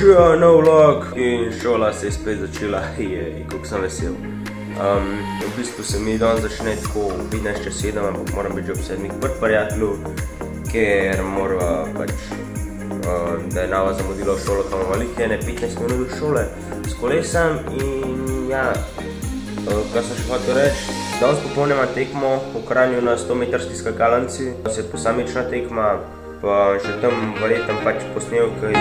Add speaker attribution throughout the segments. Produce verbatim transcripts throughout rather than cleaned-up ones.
Speaker 1: Ja, nov vlog in šola se je spet začela, jej, kako sem vesel. Um, v bistvu se mi dan začne tako petnajst čez sedem, ampak moram biti že ob sedmih pri prijatelju, ker mora pač, um, da je Nava zamudila v šolo, tam malih je ne petnajst minut do šole s kolesem in ja, uh, kaj sem še hotel reči, danes popolnoma tekmo v Kranju na sto metrski skakalnici, se je posamična tekma, pa še tam verjetno pač posnel, kaj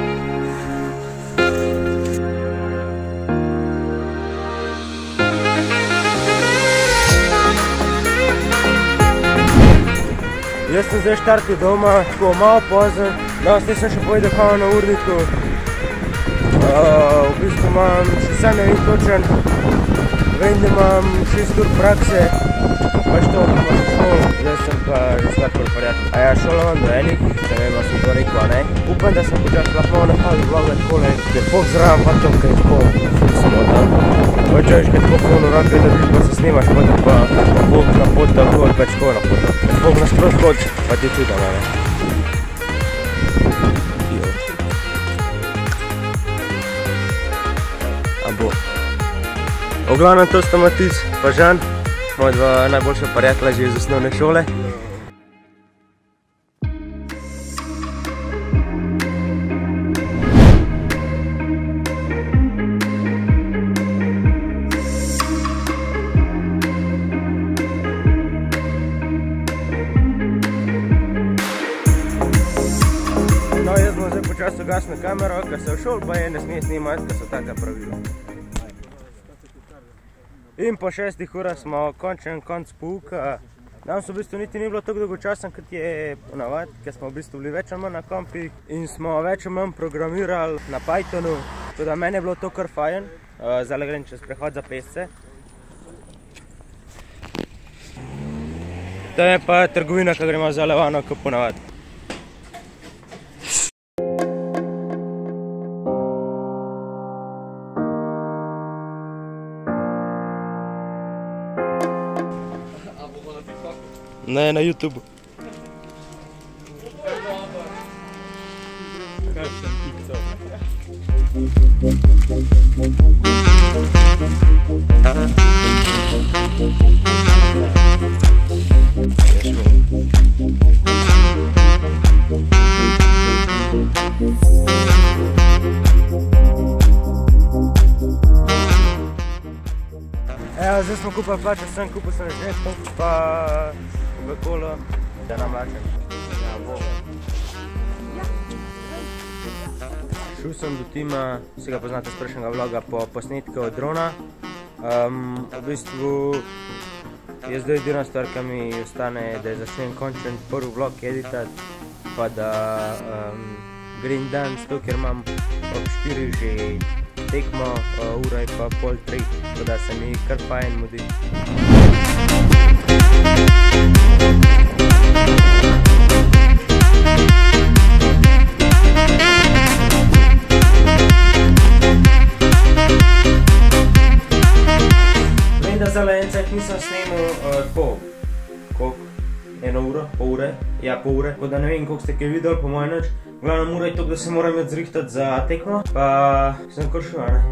Speaker 1: Jaz sem zdaj štartil doma, tako malo pozen, danes nisem še povedal kao na urniku. Uh, v bistvu imam, še sam ne vem točen, vem, da imam šest ur prakse, pač to, da imam šolo, zdaj sem pa že stvar pri prijatelju. A ja, šolo imam do enih, ne vem, a sem to rekel, a ne. Upam, da sem počas lahko malo napadil vloga takole, da je fok zraven vatom, kaj je tako smota. Veš, veš, kaj tako polno rad, da vidiš, pa se snimaš, pa da pa fok na pot, da hod, pač ko na pot. Fok na skroz hod, pa ti čuda, ne. A bo. V glavnem to sta Matic pa Žan, moja dva najboljša prijatelja že iz osnovne šole. No, jaz bom zdaj počasi ugasnil kamero, ker se v šol pa je ne sme snimati, ker so taka pravila. In po šestih urah smo končen konc pouka. Danes v bistvu niti ni bilo tako dolgočasen, kot je ponavad, ker smo v bistvu bili več ali manj na kampih in smo več ali manj programirali na Pythonu. Tako da meni je bilo to kar fajn, zdaj grem čez prehod za pešce. To je pa trgovina, ko gremo za Levano, kot ponavad. Ne, na YouTubu. Kakšen TikTok. Evo, zdaj smo kupili plače, sem kupil sem žetko, pa Coca-Cola, da nam lačem. Ja, bo. Šel sem do tima, vsi ga poznate z prejšnjega vloga, po posnetke od drona. Um, v bistvu je zdaj edina stvar, ki mi ostane, da začnem končen prvi vlog editati, pa da um, grem dan s to, ker imam ob štiri že tekmo, uh, ura je pa pol tri, tako da se mi kar fajn mudi. Vem, da zdaj en cajt nisem snimil tako, koliko, eno uro, pol ure, ja pol ure, tako da ne vem, koliko ste kaj videli, po mojem nič. V glavnem ura je to, da se moram jaz zrihtati za tekmo, pa sem kar šel, ne.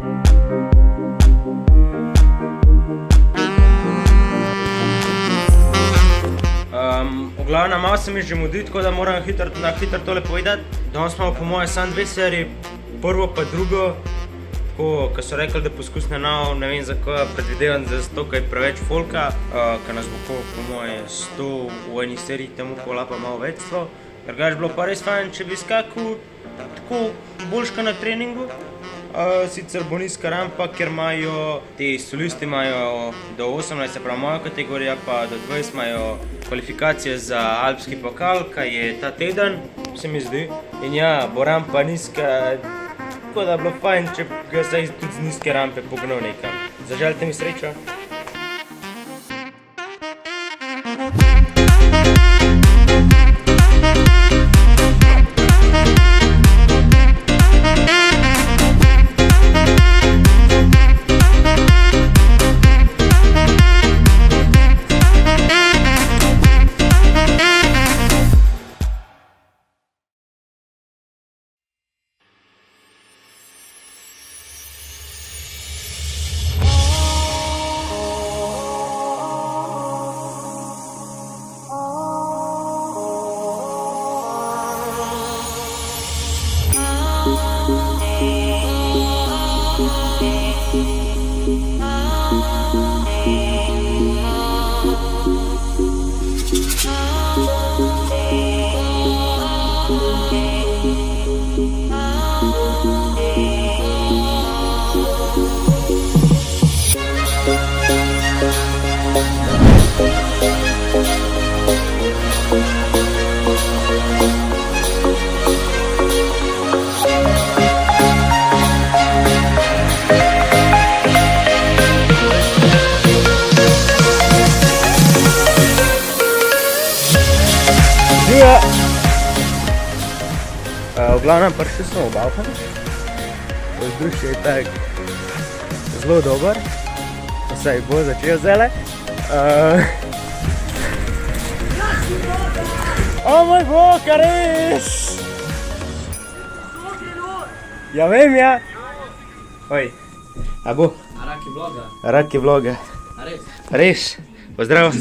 Speaker 1: Um, v glavnem, malo se mi že mudi, tako da moram hitro, na hitro tole povedati. Danes smo po moje samo dve seriji, prvo pa drugo, tako, ko so rekli, da poskusne nov, ne vem zakaj, predvidevam, da zato, kaj je preveč folka, uh, ko nas bo po moje sto v eni seriji temu kola pa malo več sto. Drugač bilo pa res fajn, če bi skakal tako boljška na treningu. Uh, sicer bo nizka rampa, ker imajo, ti solisti imajo do osemnajst, se pravi moja kategorija, pa do dvajset imajo kvalifikacije za alpski pokal, kaj je ta teden, se mi zdi. In ja, bo rampa nizka, tako da bilo fajn, če ga zdaj tudi z nizke rampe pognil nekam. Zaželite mi srečo. Uh, v glavnem prišli smo v Balkan. Vzdušje je tak zelo dober. Vsaj bo začel zele. Uh, o moj bog, a res! Ja vem, ja. Oj, a bo?
Speaker 2: Araki vloga.
Speaker 1: Araki vloga.
Speaker 2: A res?
Speaker 1: Res. Pozdrav.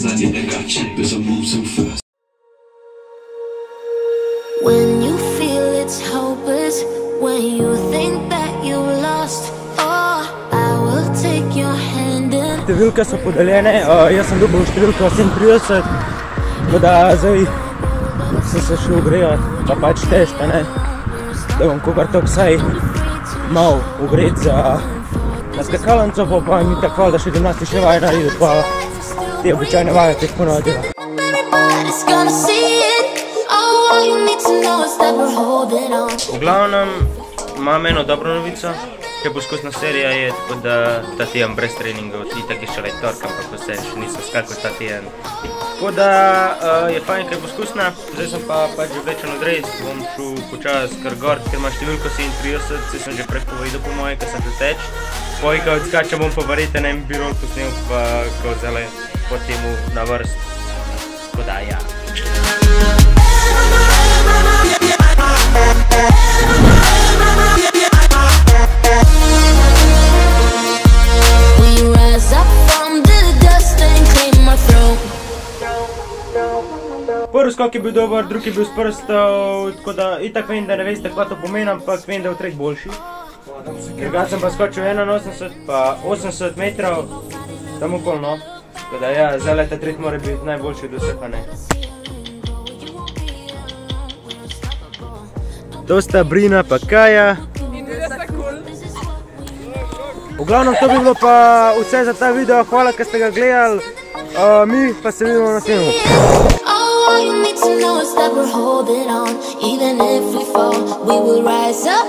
Speaker 3: When you feel it's hopeless, when you think that you've lost, oh, I will take your hand and...
Speaker 1: Številke so podeljene, uh, jaz sem dobil številko sedemintrideset, tako da zdaj sem se šel ogrejati, pa pač težko, ne, da bom kakor tako vsaj mal ugret za na skakalnico, pa pa mi tako hvala, da še gimnastične vaje naredil, pa te običajne vaje teh ponovno dela.
Speaker 3: It's gonna see it, oh, all you need to know is that we're holding on.
Speaker 1: V glavnem imam eno dobro novico, ker poskusna serija je, tako da ta teden brez treningov, itak je šele tork, ampak vse še nisem skakal ta teden. Tako da uh, je fajn, ker je poskusna, zdaj sem pa pač že vlečen odrejt, bom šel počas kar gor, ker ima številko sedemintrideset, se sem že prej povedal po moje, ker sem šel teč. Poj, ko odskačem, bom pa verjeten en birol posnel, pa ko zale po temu na vrst. Tako da, ja. Prvi skok je bil dober, drugi je bil s prstov, tako da itak vem, da ne veste, kaj to pomeni, ampak vem, da je v treh boljši. Drugače sem pa skočil enainosemdeset pa osemdeset metrov, tam okoli, no. Tako da ja, zdaj ta tret mora biti najboljši od vseh, a ne. To sta Brina pa Kaja. V glavnem to bi bilo pa vse za ta video, hvala, ker ste ga gledali, uh, mi pa se vidimo na snimu.
Speaker 3: All you need to know is that we're holding on. Even if we fall, we will rise up.